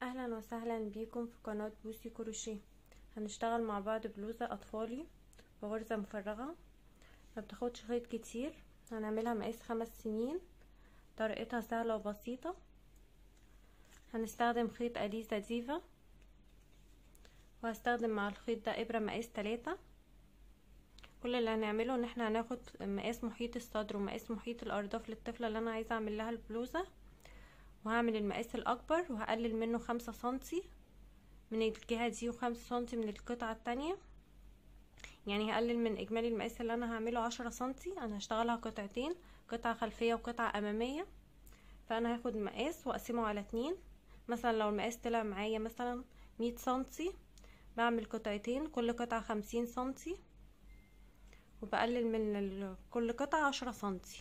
اهلا وسهلا بيكم في قناة بوسي كروشيه. هنشتغل مع بعض بلوزة اطفالي بغرزة مفرغة، ما بتاخدش خيط كتير. هنعملها مقاس 5 سنين، طريقتها سهلة وبسيطة. هنستخدم خيط اليزا ديفا، وهستخدم مع الخيط ده ابرة مقاس 3. كل اللي هنعمله ان احنا هناخد مقاس محيط الصدر ومقاس محيط الارداف للطفلة اللي انا عايزة اعمل لها البلوزة، وهعمل المقاس الاكبر وهقلل منه 5 سنتي من الجهة دي و5 سنتي من القطعة التانية. يعني هقلل من اجمالي المقاس اللي انا هعمله 10 سنتي. انا هشتغلها قطعتين، قطعة خلفية وقطعة امامية. فانا هاخد مقاس واقسمه على 2. مثلا لو المقاس طلع معايا مثلا 100 سنتي، بعمل قطعتين كل قطعة 50 سنتي، وبقلل من كل قطعة 10 سنتي.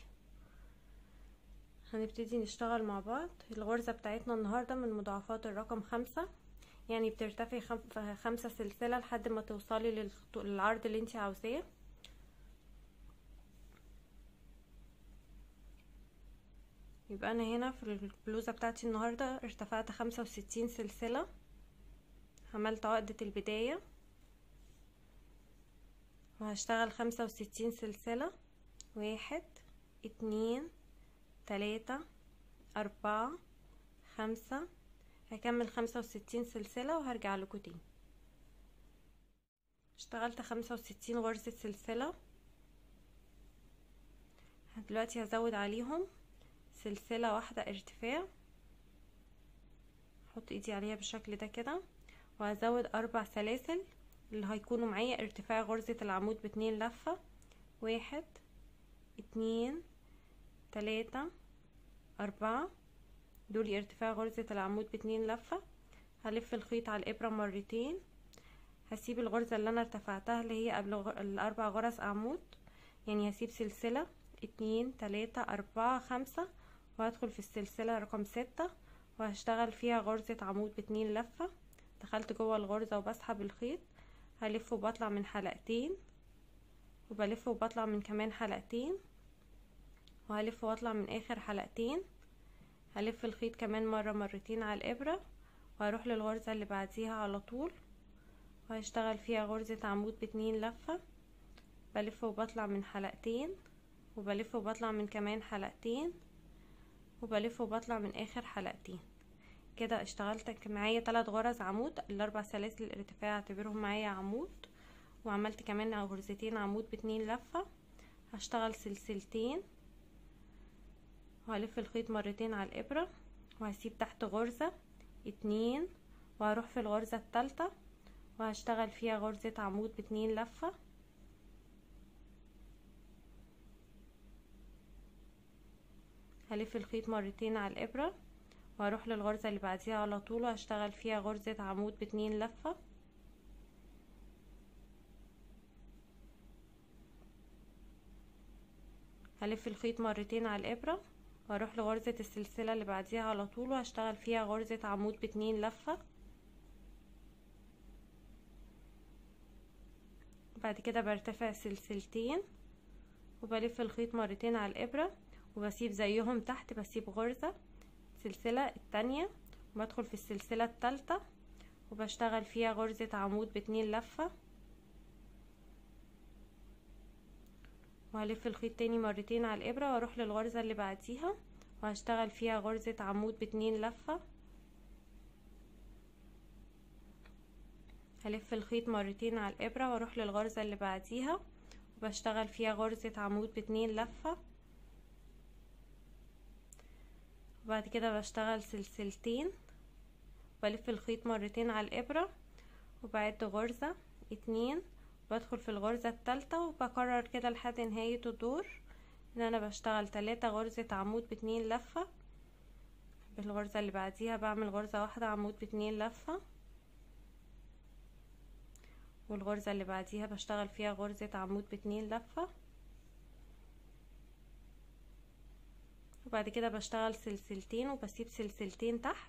هنبتدي نشتغل مع بعض. الغرزة بتاعتنا النهاردة من مضاعفات الرقم 5، يعني بترتفعي 5 سلسلة لحد ما توصلي للعرض اللي انت عاوزاه. يبقى انا هنا في البلوزة بتاعتي النهاردة ارتفعت 65 سلسلة. عملت عقدة البداية وهشتغل 65 سلسلة. 1 2 3 4 5. هكمل 65 سلسلة وهرجع لكم تاني. اشتغلت 65 غرزة سلسلة. دلوقتي هزود عليهم سلسلة واحدة ارتفاع، احط ايدي عليها بالشكل ده كده، وهزود 4 سلاسل اللي هيكونوا معايا ارتفاع غرزة العمود ب2 لفة. 1 2 3 4. دول ارتفاع غرزة العمود ب2 لفة. هلف الخيط على الابرة مرتين، هسيب الغرزة اللي انا ارتفعتها اللي هي قبل الاربع غرز عمود، يعني هسيب سلسلة 2 3 4 5، وهدخل في السلسلة رقم 6 وهشتغل فيها غرزة عمود ب2 لفة. دخلت جوه الغرزة وبسحب الخيط، هلف وبطلع من حلقتين، وبلف وبطلع من كمان حلقتين، وهلف واطلع من اخر حلقتين. هلف الخيط كمان مرتين على الابرة، وهروح للغرزة اللي بعديها على طول وهشتغل فيها غرزة عمود ب2 لفة. بلف وبطلع من حلقتين، وبلف وبطلع من كمان حلقتين، وبلف وبطلع من اخر حلقتين. كده اشتغلت معايا 3 غرز عمود. ال4 سلاسل الارتفاع اعتبرهم معايا عمود، وعملت كمان غرزتين عمود ب2 لفة. هشتغل سلسلتين وهلف الخيط مرتين على الابرة، وهسيب تحت غرزة 2، وهروح في الغرزة الثالثة وهشتغل فيها غرزة عمود ب2 لفة. هلف الخيط مرتين على الابرة وهروح للغرزة اللي بعديها على طول وهشتغل فيها غرزة عمود ب2 لفة. هلف الخيط مرتين على الابرة وهروح لغرزة السلسلة اللي بعديها على طول وهشتغل فيها غرزة عمود ب2 لفة. بعد كده برتفع سلسلتين وبلف الخيط مرتين على الابرة، وبسيب زيهم تحت، بسيب غرزة السلسلة التانية وبدخل في السلسلة التالتة وبشتغل فيها غرزة عمود ب2 لفة، وهلف الخيط تاني مرتين على الابرة واروح للغرزة اللي بعديها وهشتغل فيها غرزة عمود ب2 لفة. هلف الخيط مرتين على الابرة واروح للغرزة اللي بعديها وبشتغل فيها غرزة عمود ب2 لفة. وبعد كده بشتغل سلسلتين، بلف الخيط مرتين على الابرة وبعد غرزة 2، بدخل في الغرزة الثالثة وبكرر كده لحد نهاية الدور ان انا بشتغل 3 غرزة عمود ب2 لفة. بالغرزة اللي بعديها بعمل غرزة واحدة عمود ب2 لفة، والغرزة اللي بعديها بشتغل فيها غرزة عمود ب2 لفة. وبعد كده بشتغل سلسلتين وبسيب سلسلتين تحت،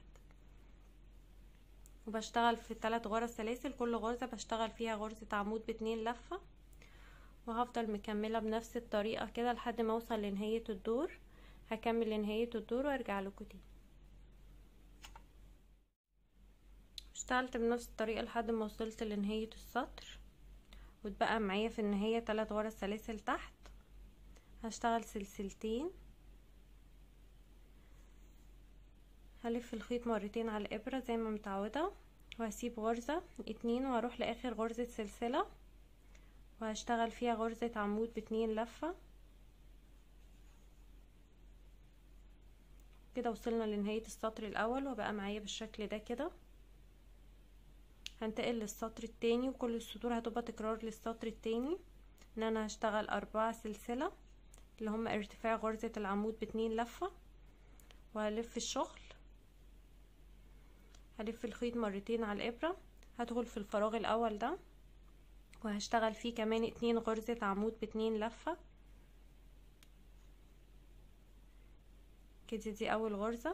وبشتغل في 3 غرز سلاسل، كل غرزة بشتغل فيها غرزة عمود ب2 لفة، وهفضل مكملة بنفس الطريقة كده لحد ما اوصل لنهاية الدور. هكمل لنهاية الدور وارجع لكم تاني. اشتغلت بنفس الطريقة لحد ما وصلت لنهاية السطر، واتبقى معايا في النهاية 3 غرز سلاسل تحت. هشتغل سلسلتين، هلف الخيط مرتين على الابرة زي ما متعودة، وهسيب غرزة 2 وهروح لاخر غرزة سلسلة وهشتغل فيها غرزة عمود ب2 لفة. كده وصلنا لنهاية السطر الاول وبقى معايا بالشكل ده كده. هنتقل للسطر التاني، وكل السطور هتبقى تكرار للسطر التاني، ان انا هشتغل 4 سلسلة اللي هم ارتفاع غرزة العمود ب2 لفة، وهلف الشغل، هلف الخيط مرتين على الابرة، هدخل في الفراغ الاول ده وهشتغل فيه كمان 2 غرزة عمود ب2 لفة. كده دي اول غرزة،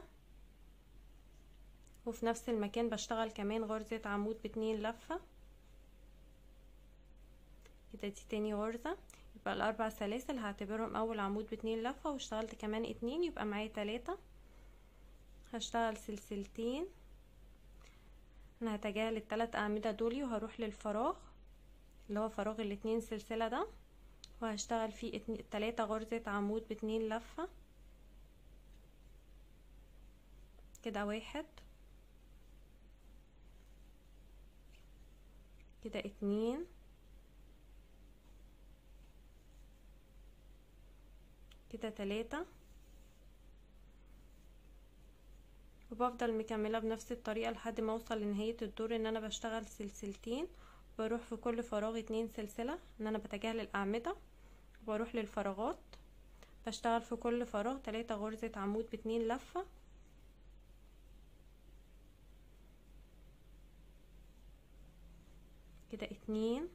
وفي نفس المكان بشتغل كمان غرزة عمود ب2 لفة. كده دي تاني غرزة، يبقى الاربع سلاسل هعتبرهم اول عمود ب2 لفة، واشتغلت كمان 2 يبقى معايا 3. هشتغل سلسلتين، انا هتجاهل ال3 اعمدة دولي وهروح للفراغ اللي هو فراغ ال2 سلسلة ده، وهشتغل فيه 3 غرزة عمود ب2 لفة. كده 1، كده 2، كده 3، وبفضل مكملة بنفس الطريقة لحد ما اوصل لنهاية الدور، ان انا بشتغل سلسلتين، بروح في كل فراغ 2 سلسلة، ان انا بتجاهل الاعمدة وبروح للفراغات، بشتغل في كل فراغ 3 غرزة عمود ب2 لفة. كده 2،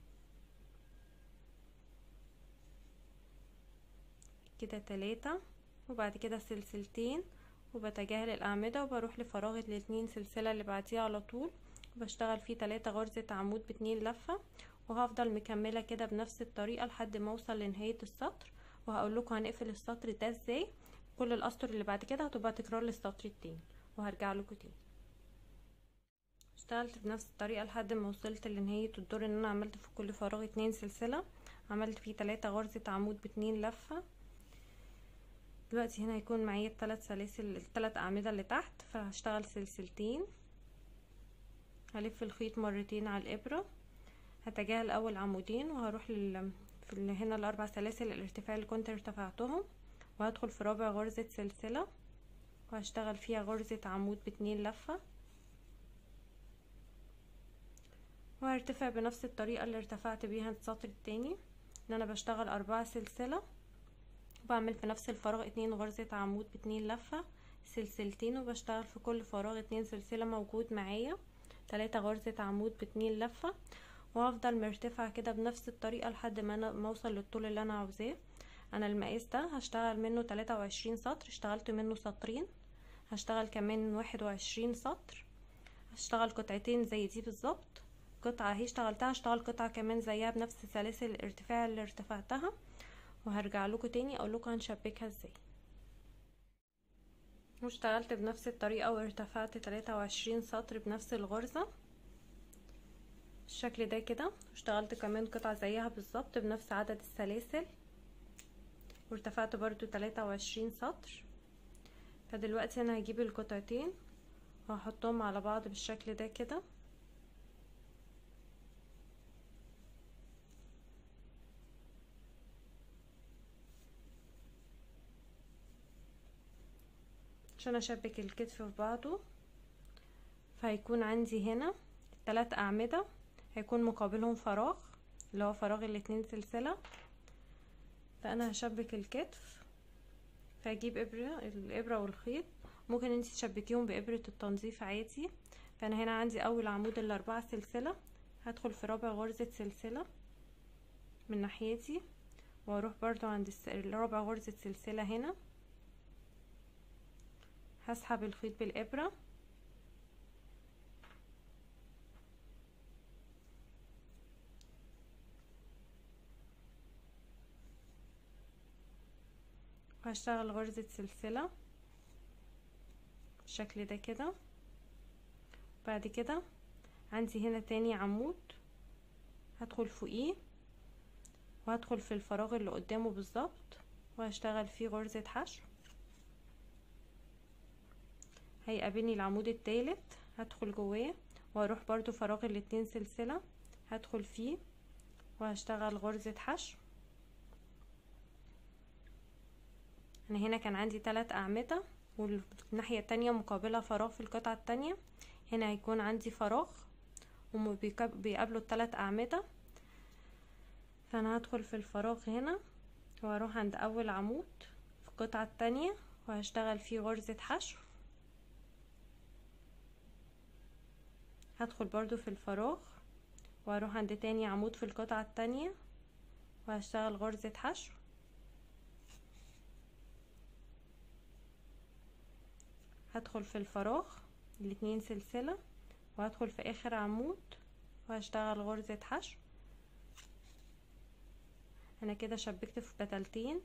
كده 3، وبعد كده سلسلتين وبتجاهل الاعمدة وبروح لفراغ ال2 سلسلة اللي بعديها على طول، وبشتغل فيه 3 غرزة عمود ب2 لفة، وهفضل مكملة كده بنفس الطريقة لحد ما اوصل لنهاية السطر. وهقول لكم هنقفل السطر ده ازاي. كل الاسطر اللي بعد كده هتبقى تكرار للسطر التاني، وهرجع لكم تاني. اشتغلت بنفس الطريقة لحد ما وصلت لنهاية الدور، ان انا عملت في كل فراغ 2 سلسلة، عملت فيه 3 غرزة عمود ب2 لفة. دلوقتي هنا هيكون معايا ال3 سلاسل ال3 اعمدة اللي تحت، فهشتغل سلسلتين، هلف الخيط مرتين على الابرة، هتجاهل اول عمودين وهروح في هنا ال4 سلاسل الارتفاع اللي كنت ارتفعتهم، وهدخل في رابع غرزة سلسلة وهشتغل فيها غرزة عمود ب2 لفة، وهرتفع بنفس الطريقة اللي ارتفعت بيها السطر التاني، ان انا بشتغل 4 سلسلة وبعمل في نفس الفراغ 2 غرزة عمود ب2 لفة، سلسلتين، وبشتغل في كل فراغ 2 سلسلة موجود معايا 3 غرزة عمود ب2 لفة، وهفضل مرتفعة كده بنفس الطريقة لحد ما انا اوصل للطول اللي انا عاوزاه. انا المقاس ده هشتغل منه 23 سطر، اشتغلت منه سطرين، هشتغل كمان 21 سطر، هشتغل قطعتين زي دي بالظبط، قطعة اهي اشتغلتها، هشتغل قطعة كمان زيها بنفس سلاسل الارتفاع اللي ارتفعتها، وهرجع لكم تاني اقول لكم هنشبكها ازاي. واشتغلت بنفس الطريقة وارتفعت 23 سطر بنفس الغرزة بالشكل ده كده، واشتغلت كمان قطعة زيها بالظبط بنفس عدد السلاسل وارتفعت برضو 23 سطر. فدلوقتي انا هجيب القطعتين وهحطهم على بعض بالشكل ده كده، عشان اشبك الكتف في بعضه. فهيكون عندي هنا ال3 اعمدة هيكون مقابلهم فراغ اللي هو فراغ ال2 سلسلة، فانا هشبك الكتف، فهجيب الابرة والخيط، ممكن انتي تشبكيهم بابرة التنظيف عادي. فانا هنا عندي اول عمود ال4 سلسلة، هدخل في رابع غرزة سلسلة من ناحيتي، واروح برضو عند رابع غرزة سلسلة هنا، هسحب الخيط بالابرة وهشتغل غرزة سلسلة بالشكل ده كده، بعد كده عندي هنا تاني عمود هدخل فوقيه وهدخل في الفراغ اللي قدامه بالظبط وهشتغل فيه غرزة حشو. هيقابلني العمود التالت هدخل جواه واروح برضو فراغ الاتنين سلسلة هدخل فيه وهشتغل غرزة حشو. انا هنا كان عندي 3 اعمدة والناحية التانية مقابلة فراغ في القطعة التانية، هنا هيكون عندي فراغ وبيقابلوا ال3 اعمدة، فانا هدخل في الفراغ هنا واروح عند اول عمود في القطعة التانية وهشتغل فيه غرزة حشو. هدخل برضو في الفراغ واروح عند تاني عمود في القطعة التانية وهشتغل غرزة حشو. هدخل في الفراغ الاتنين سلسلة وهدخل في اخر عمود وهشتغل غرزة حشو. انا كده شبكت في بتلتين،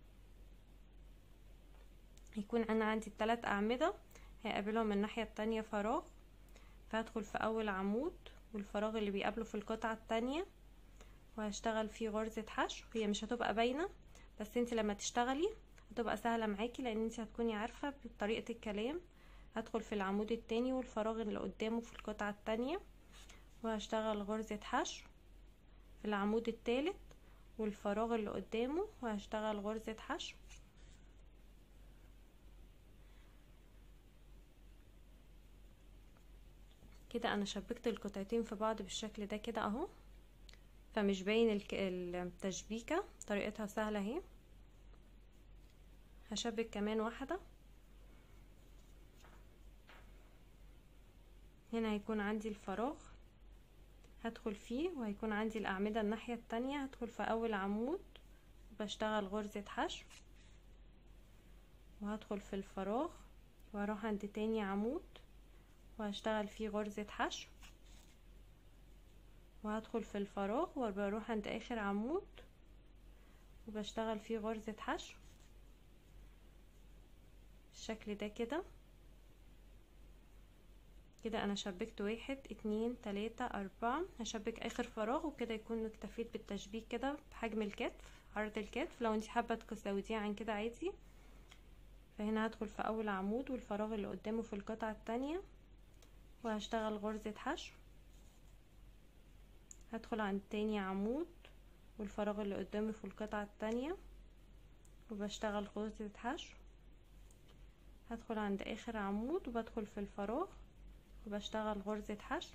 يكون انا عندي ال3 اعمدة هيقابلهم من الناحية التانية فراغ، فهدخل في اول عمود والفراغ اللي بيقابله في القطعة التانية وهشتغل فيه غرزة حشو. هي مش هتبقى باينة بس انت لما تشتغلي هتبقى سهلة معاكي لان انت هتكوني عارفة بطريقة الكلام. هدخل في العمود التاني والفراغ اللي قدامه في القطعة التانية وهشتغل غرزة حشو في العمود التالت والفراغ اللي قدامه وهشتغل غرزة حشو. كده انا شبكت القطعتين في بعض بالشكل ده كده اهو، فمش باين التشبيكة، طريقتها سهلة اهي. هشبك كمان واحدة. هنا هيكون عندي الفراغ هدخل فيه وهيكون عندي الأعمدة الناحية التانية، هدخل في أول عمود بشتغل غرزة حشو وهدخل في الفراغ وهروح عند تاني عمود وهشتغل فيه غرزة حشو وهدخل في الفراغ وبروح عند آخر عمود وبشتغل فيه غرزة حشو بالشكل ده كده. كده انا شبكت 1 2 3 4. هشبك اخر فراغ وكده يكون اكتفيت بالتشبيك كده بحجم الكتف، عرض الكتف. لو انت حابه تزوديه عن كده عادي. فهنا هدخل في اول عمود والفراغ اللي قدامه في القطعه التانية وهشتغل غرزه حشو. هدخل عند تاني عمود والفراغ اللي قدامه في القطعه التانية وبشتغل غرزه حشو. هدخل عند اخر عمود وبدخل في الفراغ وبشتغل غرزة حشو.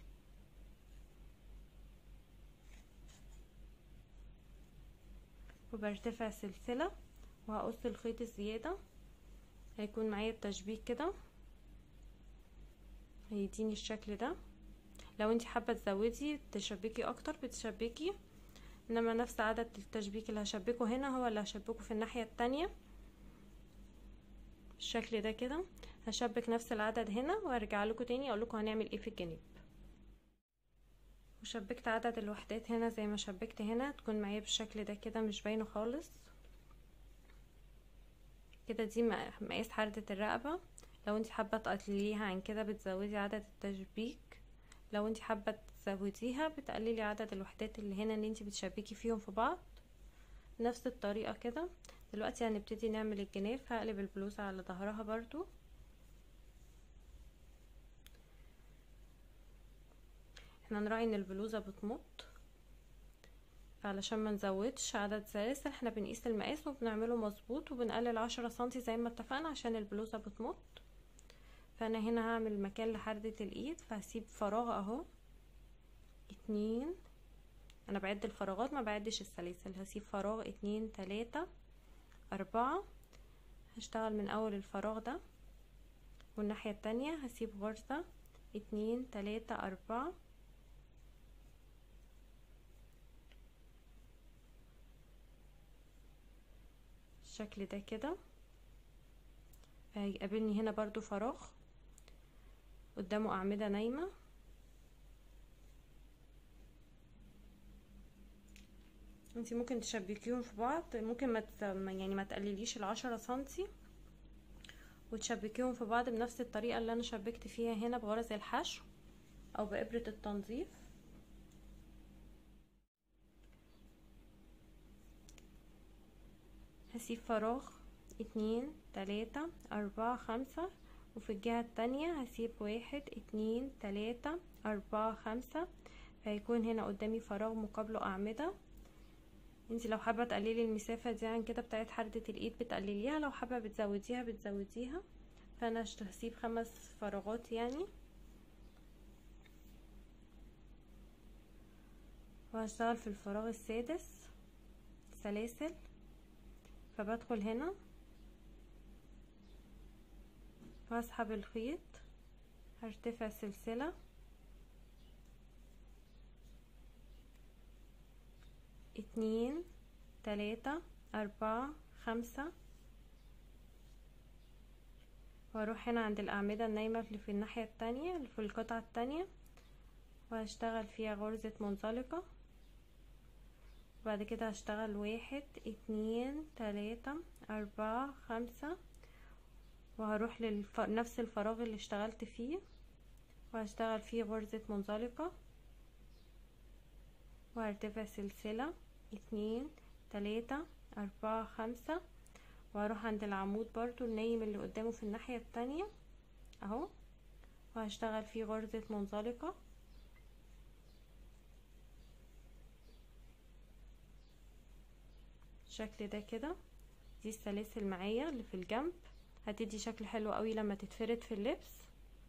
وبرتفع سلسلة وهقص الخيط الزيادة، هيكون معايا التشبيك كده، هيديني الشكل ده. لو انت حابة تزودي تشبكي اكتر بتشبكي، انما نفس عدد التشبيك اللي هشبكه هنا هو اللي هشبكه في الناحية التانية بالشكل ده كده. هشبك نفس العدد هنا وارجع لكم تاني اقول لكم هنعمل ايه في الجناب. وشبكت عدد الوحدات هنا زي ما شبكت هنا، تكون معايا بالشكل ده كده مش باينه خالص كده. دي مقاس حردة الرقبة. لو انت حابه تقلليها عن كده بتزودي عدد التشبيك، لو انت حابه تزوديها بتقللي عدد الوحدات اللي هنا اللي انت بتشبكي فيهم في بعض نفس الطريقه كده. دلوقتي هنبتدي نعمل الجناب. هقلب البلوزه على ظهرها برضو. احنا نراعي ان البلوزه بتمط، علشان ما نزودش عدد سلاسل احنا بنقيس المقاس وبنعمله مظبوط وبنقلل 10 سنتي زي ما اتفقنا عشان البلوزه بتمط. فانا هنا هعمل مكان لحردة الايد، فهسيب فراغ اهو 2. انا بعد الفراغات ما بعدش السلاسل. هسيب فراغ 2 3 4. هشتغل من اول الفراغ ده والناحية التانية هسيب غرزة 2 3 4 بالشكل ده كده. هيقابلني هنا برضو فراغ قدامه اعمدة نايمة. انتي ممكن تشبكيهم في بعض، ممكن ما تقلليش ال10 سنتي وتشبكيهم في بعض بنفس الطريقة اللي انا شبكت فيها هنا بغرز الحشو. او بإبرة التنظيف. هسيب فراغ 2 3 4 5، وفي الجهة التانية هسيب 1 2 3 4 5، فهيكون هنا قدامي فراغ مقابله أعمدة. انتي لو حابة تقللي المسافة دي عن كده بتاعت حردة الايد بتقلليها، لو حابة بتزوديها بتزوديها. فانا هسيب 5 فراغات يعني، وهشتغل في الفراغ السادس سلاسل. فبدخل هنا واسحب الخيط، هرتفع سلسلة 2 3 4 5، واروح هنا عند الأعمدة النايمة اللي في الناحية التانية اللي في القطعة التانية، وهشتغل فيها غرزة منزلقة. بعد كده هشتغل 1 2 3 4 5، وهروح نفس الفراغ اللي اشتغلت فيه وهشتغل فيه غرزة منزلقة، وهرتفع سلسلة 2 3 4 5، وهروح عند العمود برضو النايم اللي قدامه في الناحية التانية اهو، وهشتغل فيه غرزة منزلقة. الشكل ده كده. دي السلاسل معايا اللي في الجنب، هتدي شكل حلو قوي لما تتفرد في اللبس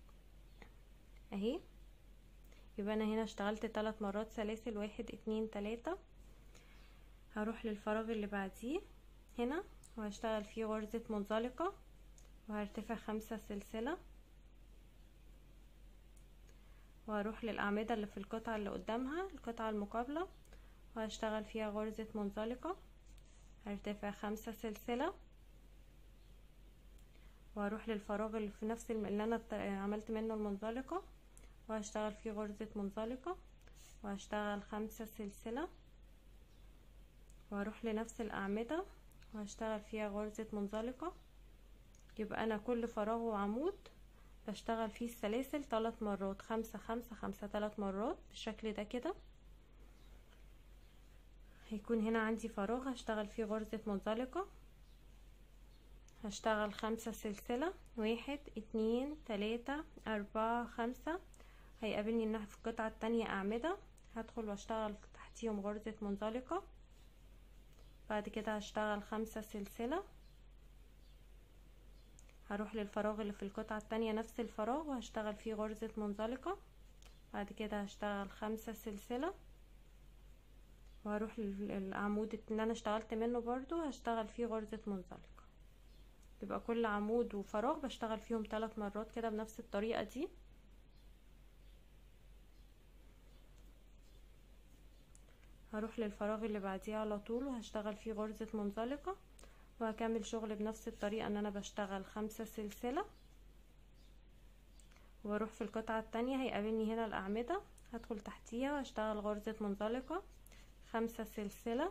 اهي. يبقى انا هنا اشتغلت 3 مرات سلاسل 1 2 3. هروح للفراغ اللي بعديه هنا وهشتغل فيه غرزة منزلقة، وهرتفع 5 سلسلة، وهروح للأعمدة اللي في القطعة اللي قدامها القطعة المقابلة، وهشتغل فيها غرزة منزلقة، هرتفع 5 سلسلة، وهروح للفراغ اللي في نفس اللي انا عملت منه المنزلقة، وهشتغل فيه غرزة منزلقة، وهشتغل 5 سلسلة، وهروح لنفس الأعمدة وهشتغل فيها غرزة منزلقة. يبقى انا كل فراغ وعمود بشتغل فيه السلاسل 3 مرات، 5 5 5، 3 مرات بالشكل ده كده. هيكون هنا عندي فراغ هشتغل فيه غرزة منزلقة، هشتغل 5 سلسلة 1 2 3 4 5. هيقابلني ان في القطعة التانية أعمدة، هدخل واشتغل تحتيهم غرزة منزلقة. بعد كده هشتغل 5 سلسلة، هروح للفراغ اللي في القطعة التانية نفس الفراغ وهشتغل فيه غرزة منزلقة. بعد كده هشتغل 5 سلسلة، وهروح للعمود اللي انا اشتغلت منه برضو هشتغل فيه غرزة منزلقة. يبقى كل عمود وفراغ بشتغل فيهم 3 مرات كده بنفس الطريقة دي. هروح للفراغ اللي بعديه على طول وهشتغل فيه غرزة منزلقة، وهكمل شغل بنفس الطريقة ان انا بشتغل 5 سلسلة، واروح في القطعة التانية هيقابلني هنا الأعمدة، هدخل تحتيها وهشتغل غرزة منزلقة 5 سلسلة،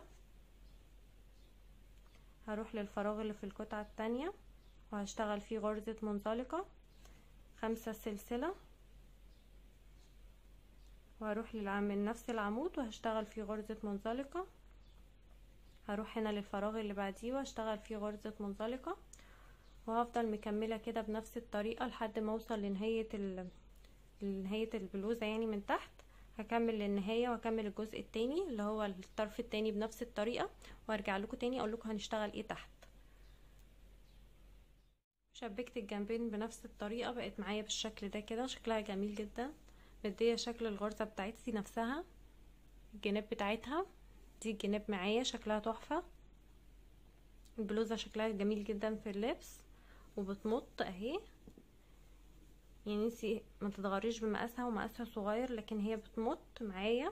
هروح للفراغ اللي في القطعة التانية وهشتغل فيه غرزة منزلقة 5 سلسلة، وهروح نفس العمود وهشتغل فيه غرزة منزلقة. هروح هنا للفراغ اللي بعديه وهشتغل فيه غرزة منزلقة، وهفضل مكملة كده بنفس الطريقة لحد ما اوصل لنهاية البلوزة يعني من تحت. هكمل للنهاية وهكمل الجزء التاني اللي هو الطرف التاني بنفس الطريقة، وارجع لكم تاني اقول لكم هنشتغل ايه تحت. شبكت الجنبين بنفس الطريقة، بقت معايا بالشكل ده كده، شكلها جميل جدا، مديه شكل الغرزة بتاعتي نفسها. الجناب بتاعتها دي الجناب معايا شكلها تحفة. البلوزة شكلها جميل جدا في اللبس وبتمط اهي، يعني انتي ما تتغريش بمقاسها ومقاسها صغير لكن هي بتمط معايا.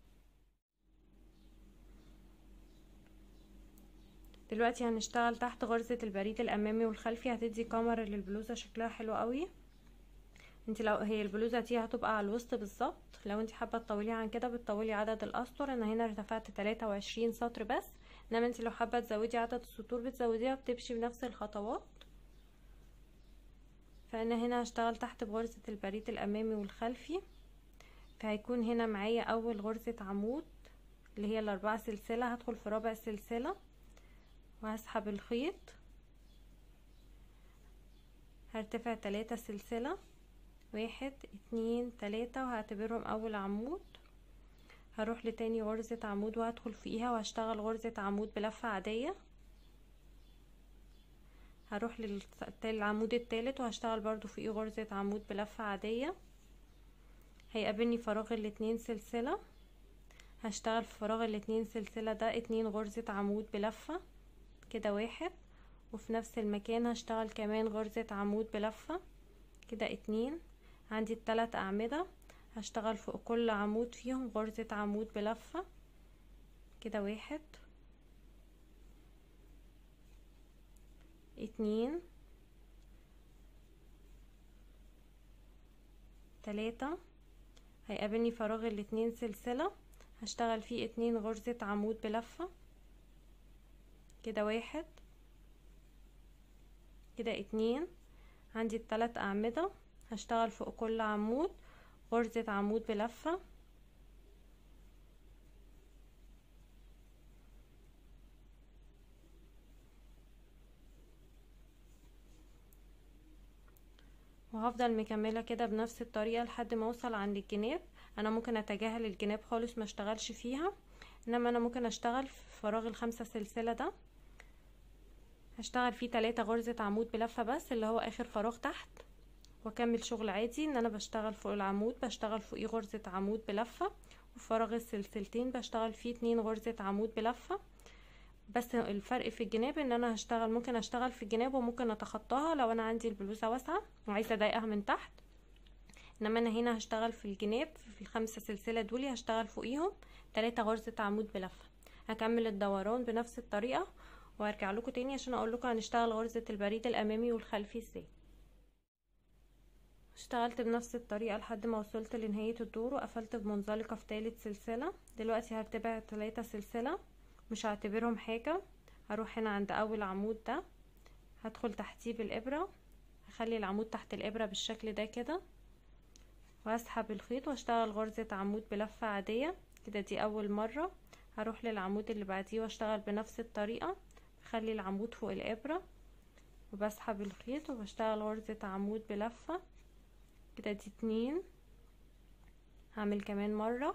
دلوقتي هنشتغل تحت غرزة البريد الامامي والخلفي، هتدي كمر للبلوزة شكلها حلو قوي. انتي لو هي البلوزة دي هتبقى على الوسط بالظبط، لو انتي حابة تطوليها عن كده بتطولي عدد الاسطر. انا هنا ارتفعت 23 سطر بس، انما انتي لو حابة تزودي عدد السطور بتزوديها، بتمشي بنفس الخطوات. فانا هنا هشتغل تحت بغرزة البريد الامامي والخلفي فهيكون هنا معايا اول غرزة عمود اللي هي ال4 سلسلة. هدخل في رابع سلسلة وهسحب الخيط، هرتفع 3 سلسلة، 1 2 3 وهعتبرهم اول عمود. هروح لتاني غرزة عمود وهدخل فيها وهشتغل غرزة عمود بلفة عادية. هروح للعمود التالت وهشتغل برضو فيه غرزة عمود بلفة عادية. هيقابلني فراغ ال2 سلسلة، هشتغل في فراغ ال2 سلسلة ده 2 غرزة عمود بلفة كده 1، وفي نفس المكان هشتغل كمان غرزة عمود بلفة كده 2. عندي ال3 أعمدة، هشتغل فوق كل عمود فيهم غرزة عمود بلفة كده 1 2 3. هيقابلني فراغ ال2 سلسلة، هشتغل فيه 2 غرزة عمود بلفة كده 1 كده 2. عندي ال3 أعمدة، هشتغل فوق كل عمود غرزة عمود بلفة وهفضل مكملة كده بنفس الطريقة لحد ما اوصل عند الجناب. انا ممكن اتجاهل الجناب خالص ما اشتغلش فيها، انما انا ممكن اشتغل في فراغ ال5 سلسلة ده. هشتغل فيه 3 غرزة عمود بلفة بس اللي هو اخر فراغ تحت، واكمل شغل عادي ان انا بشتغل فوق العمود بشتغل فوقيه غرزة عمود بلفة، وفراغ السلسلتين بشتغل فيه 2 غرزة عمود بلفة. بس الفرق في الجناب ان انا هشتغل، ممكن اشتغل في الجناب وممكن اتخطاها لو انا عندي البلوزة واسعة وعايزة اضيقها من تحت، انما انا هنا هشتغل في الجناب في ال5 سلسلة دول هشتغل فوقيهم 3 غرزة عمود بلفة. هكمل الدوران بنفس الطريقة وارجع لكم تاني عشان اقول لكم هنشتغل غرزة البريد الامامي والخلفي ازاي. اشتغلت بنفس الطريقة لحد ما وصلت لنهاية الدور وقفلت بمنزلقة في 3 سلسلة. دلوقتي هرتبع 3 سلسلة مش هعتبرهم حاجة. هروح هنا عند اول عمود ده، هدخل تحتيه بالابرة، هخلي العمود تحت الابرة بالشكل ده كده، وهسحب الخيط واشتغل غرزة عمود بلفة عادية كده. دي اول مرة. هروح للعمود اللي بعديه واشتغل بنفس الطريقة، بخلي العمود فوق الابرة وبسحب الخيط وبشتغل غرزة عمود بلفة كده. دي 2. هعمل كمان مرة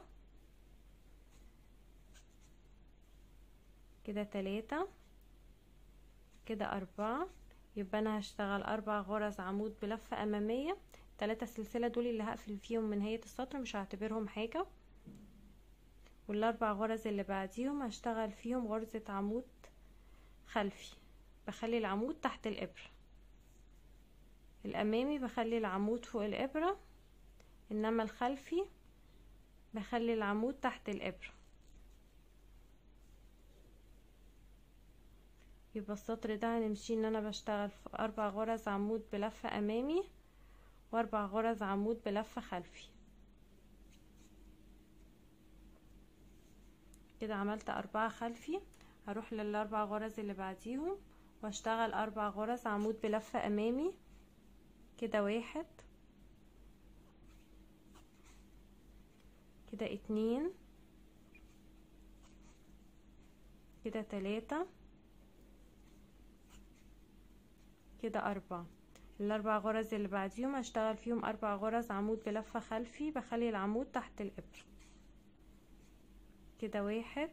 كده 3 كده 4. يبقى انا هشتغل 4 غرز عمود بلفة امامية. 3 سلسلة دول اللي هقفل فيهم من نهاية السطر مش هعتبرهم حاجة، وال4 غرز اللي بعديهم هشتغل فيهم غرزة عمود خلفي. بخلي العمود تحت الابرة، الامامي بخلي العمود فوق الابرة، انما الخلفي بخلي العمود تحت الابرة. يبقى السطر ده هنمشي ان انا بشتغل في 4 غرز عمود بلفة امامي و4 غرز عمود بلفة خلفي. كده عملت 4 خلفي. هروح لل4 غرز اللي بعديهم واشتغل 4 غرز عمود بلفة امامي كده 1 كده 2 كده 3 كده 4. ال4 غرز اللي بعديهم هشتغل فيهم 4 غرز عمود بلفة خلفي، بخلي العمود تحت الابرة كده 1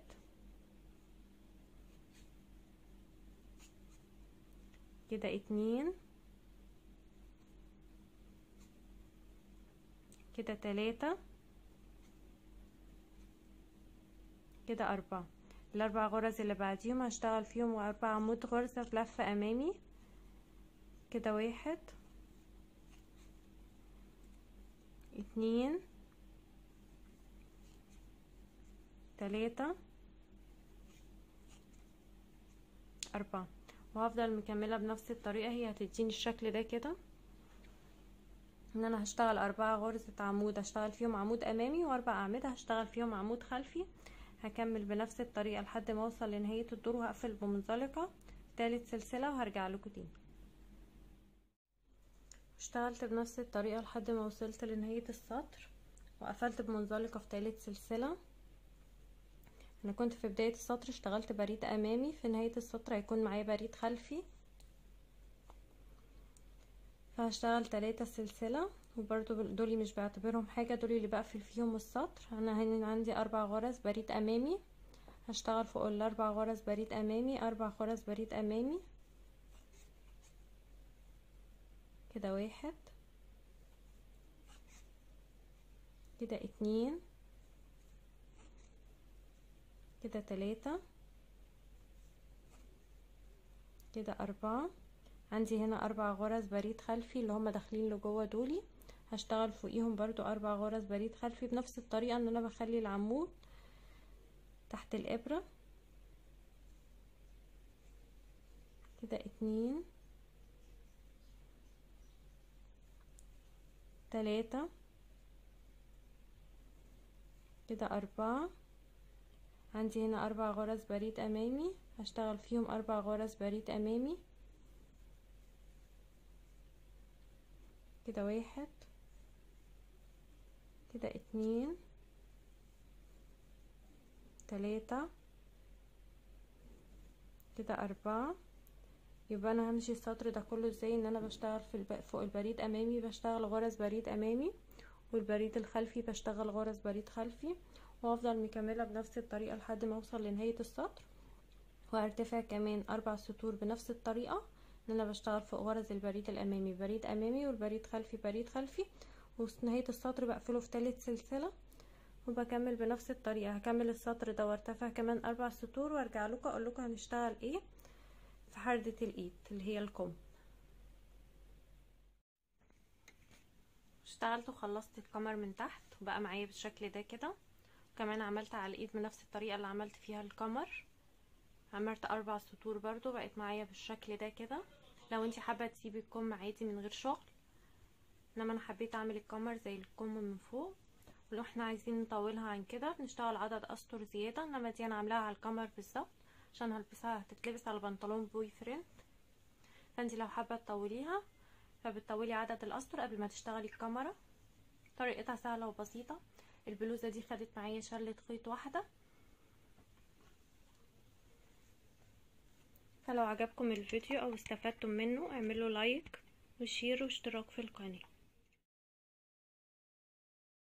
كده 2 كده 3 كده 4. ال4 غرز اللي بعديهم هشتغل فيهم 4 عمود غرزة بلفة امامي كده 1 2 3 4. وهفضل مكملة بنفس الطريقة، هي هتديني الشكل ده كده، ان انا هشتغل 4 غرزة عمود هشتغل فيهم عمود امامي و4 اعمدة هشتغل فيهم عمود خلفي. هكمل بنفس الطريقة لحد ما اوصل لنهاية الدور وهقفل بمنزلقة 3 سلسلة وهرجع لكم تاني. اشتغلت بنفس الطريقة لحد ما وصلت لنهاية السطر وقفلت بمنزلقة في تالت سلسلة. انا كنت في بداية السطر اشتغلت بريد امامي، في نهاية السطر هيكون معايا بريد خلفي، فهشتغل 3 سلسلة. وبرضو دولي مش بعتبرهم حاجة، دولي اللي بقفل فيهم السطر. انا هنا عندي 4 غرز بريد امامي، هشتغل فوق ال4 غرز بريد امامي 4 غرز بريد امامي كده، 1 كده، 2 كده، 3 كده، 4. عندي هنا 4 غرز بريد خلفي اللي هم داخلين لجوه دولي، هشتغل فوقيهم برضو 4 غرز بريد خلفي بنفس الطريقة ان انا بخلي العمود تحت الابرة كده. 2 3 كده، 4. عندي هنا 4 غرز بريد امامي، هشتغل فيهم 4 غرز بريد امامي كده، 1 كده، 2 3 كده، 4. يبقى انا همشي السطر ده كله ازاي؟ ان انا بشتغل فوق البريد امامي بشتغل غرز بريد امامي، والبريد الخلفي بشتغل غرز بريد خلفي، وافضل مكمله بنفس الطريقه لحد ما اوصل لنهايه السطر. وارتفع كمان 4 سطور بنفس الطريقه، ان انا بشتغل فوق غرز البريد الامامي بريد امامي، والبريد خلفي بريد خلفي، وفي نهايه السطر بقفله في 3 سلسله وبكمل بنفس الطريقه. هكمل السطر ده وارتفع كمان 4 سطور وارجع لكم اقول لكم هنشتغل ايه في حردة الايد اللي هي الكم. اشتغلت وخلصت الكمر من تحت وبقى معايا بالشكل ده كده. كمان عملت على الايد بنفس الطريقة اللي عملت فيها الكمر، عملت 4 سطور برضو بقت معايا بالشكل ده كده. لو انتي حابة تسيبي الكم عادي من غير شغل، انما انا حبيت اعمل الكمر زي الكم من فوق. ولو احنا عايزين نطولها عن كده بنشتغل عدد اسطر زيادة، انما دي انا عاملاها على الكمر بالظبط عشان هلبسها هتتلبس على بنطلون بوي فريند. فانتي لو حابة تطوليها فبتطولي عدد الاسطر قبل ما تشتغلي الكاميرا. طريقتها سهله وبسيطه. البلوزه دي خدت معايا شله خيط واحده. فلو عجبكم الفيديو او استفدتم منه اعملوا لايك وشير واشتراك في القناه.